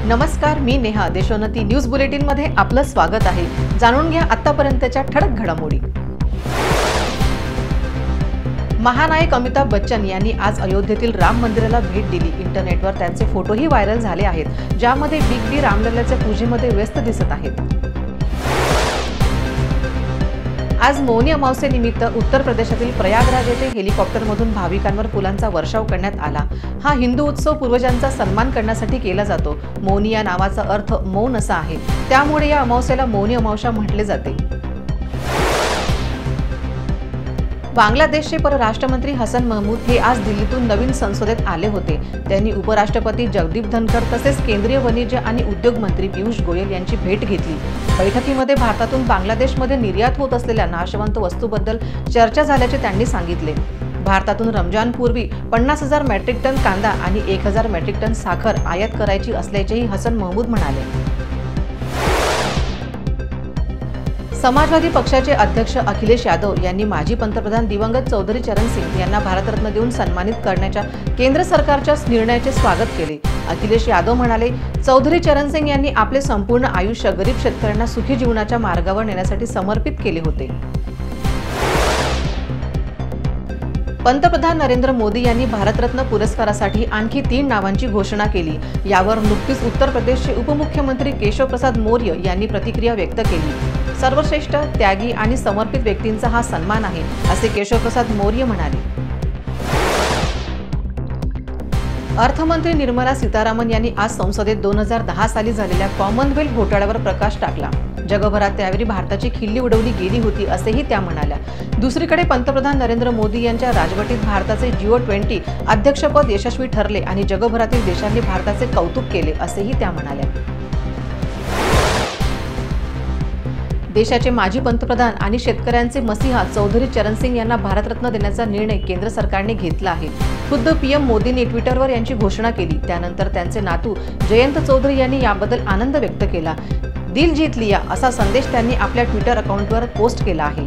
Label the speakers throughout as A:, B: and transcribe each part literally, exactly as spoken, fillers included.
A: नमस्कार, मी Neha. Deshonnati news bulletin मध्ये आपलं स्वागत आहे. जाणून घ्या आतापर्यंतच्या ठळक घडामोडी. महानायक अमिताभ बच्चन यांनी आज अयोध्येतील राम मंदिराला भेट दिली. इंटरनेटवर त्यांचे फोटोही व्हायरल झाले आहेत, ज्यामध्ये बिग बी रामलल्लाच्या पूजेमध्ये व्यस्त दिसत आहेत. आज मौनी अमावस्येनिमित्त उत्तर प्रदेशातील प्रयागराज येथे हेलिकॉप्टरमधून भाविकांवर फुलांचा वर्षाव करण्यात आला. हा हिंदू उत्सव पूर्वजांचा सन्मान करण्यासाठी केला जातो. मौनी या नावाचा अर्थ मौन असा आहे, त्यामुळे या अमावस्येला मौनी अमावस्या म्हटले जाते. बांगलादेशचे परराष्ट्रमंत्री हसन महमूद हे आज दिल्लीतून नवीन संसदेत आले होते. त्यांनी उपराष्ट्रपती जगदीप धनखर तसेच केंद्रीय वाणिज्य आणि उद्योग मंत्री पियुष गोयल यांची भेट घेतली. बैठकीमध्ये भारतातून बांगलादेशमध्ये निर्यात होत असलेल्या नाशवंत वस्तूबद्दल चर्चा झाल्याचे त्यांनी सांगितले. भारतातून रमजानपूर्वी पन्नास हजार मेट्रिक टन कांदा आणि एक हजार मेट्रिक टन साखर आयात करायची असल्याचेही हसन महमूद म्हणाले. समाजवादी पक्षाचे अध्यक्ष अखिलेश यादव यांनी माजी पंतप्रधान दिवंगत चौधरी चरण सिंग यांना भारतरत्न देऊन सन्मानित करण्याच्या केंद्र सरकारच्या निर्णयाचे स्वागत केले. अखिलेश यादव म्हणाले, चौधरी चरण सिंग यांनी आपले संपूर्ण आयुष्य गरीब शेतकऱ्यांना सुखी जीवनाच्या मार्गावर नेण्यासाठी समर्पित केले होते. पंतप्रधान नरेंद्र मोदी यांनी भारतरत्न पुरस्कारासाठी आणखी तीन नावांची घोषणा केली. यावर नुकतीच उत्तर प्रदेशचे उपमुख्यमंत्री केशवप्रसाद मौर्य यांनी प्रतिक्रिया व्यक्त केली. सर्वश्रेष्ठ, त्यागी आणि समर्पित व्यक्तींचा हा सन्मान आहे, असे केशवप्रसाद मौर्य म्हणाले. अर्थमंत्री निर्मला सीतारामन यांनी आज संसदेत दोन हजार दहा साली झालेल्या कॉमनवेल्थ घोटाळ्यावर प्रकाश टाकला. जगभरात त्यावेळी भारताची खिल्ली उडवली गेली होती, असेही त्या म्हणाल्या. दुसरीकडे पंतप्रधान नरेंद्र मोदी यांच्या राजवटीत भारताचे जिओ ट्वेंटी अध्यक्षपद यशस्वी ठरले आणि जगभरातील देशांनी भारताचे कौतुक केले, असेही त्या म्हणाल्या. देशाचे माजी पंतप्रधान आणि शेतकऱ्यांचे मसीहा चौधरी चरण सिंग यांना भारतरत्न देण्याचा निर्णय केंद्र सरकारने घेतला आहे. खुद्द पीएम मोदींनी ट्विटरवर यांची घोषणा केली. त्यानंतर त्यांचे नातू जयंत चौधरी यांनी याबद्दल आनंद व्यक्त केला. दिल जीत लिया असा संदेश त्यांनी आपल्या ट्विटर अकाउंटवर पोस्ट केला आहे.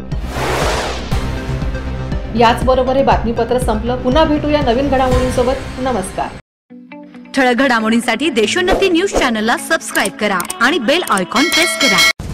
A: याचबरोबर हे बातमीपत्र संपलं. पुन्हा भेटूया नवीन घडामोडींसोबत. नमस्कार.
B: ठळक घडामोडींसाठी देशोन्नती न्यूज चॅनलला सबस्क्राईब करा आणि बेल आयकॉन प्रेस करा.